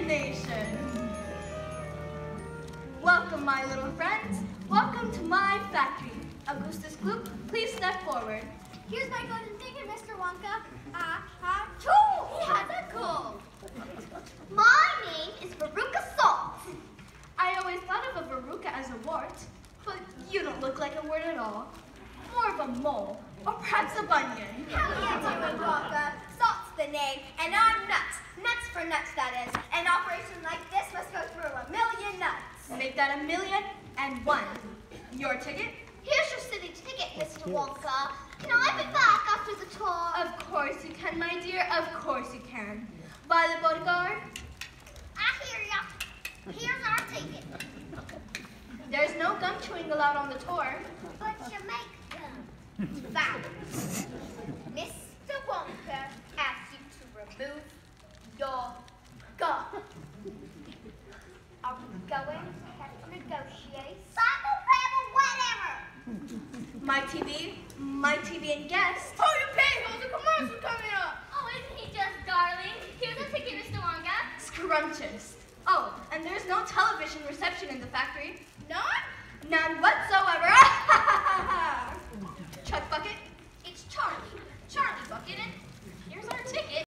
imagination. Welcome, my little friends. Welcome to my factory. Augustus Gloop, please step forward. Here's my golden ticket, Mr. Wonka. Achoo! Yeah, that's cool. My name is Veruca Salt. I always thought of a verruca as a wart, but you don't look like a wart at all. More of a mole, or perhaps a bunion. Hell yeah, Mr. Wonka. Salt's the name, and I'm nuts. Nuts for nuts, that is. An operation like this must go through 1,000,000 nuts. Make that 1,000,001. Your ticket? Here's your city ticket, Mr. Wonka. Can I be back after the tour? Of course you can, my dear. Of course you can. By the bodyguard? I hear ya. Here's our ticket. There's no gum chewing allowed on the tour. But you make them. Wow. Mr. Wonka asks you to remove your gum. Are we going to have to negotiate? Bible, whatever. My TV and guest. Oh, you pay! There's a commercial coming up. Oh, isn't he just darling? Here's a ticket, Mr. Wonka. Scrumptious. Oh, and there's no television reception in the factory. None? None whatsoever. Chuck Bucket? It's Charlie. Charlie Bucket, and here's our ticket.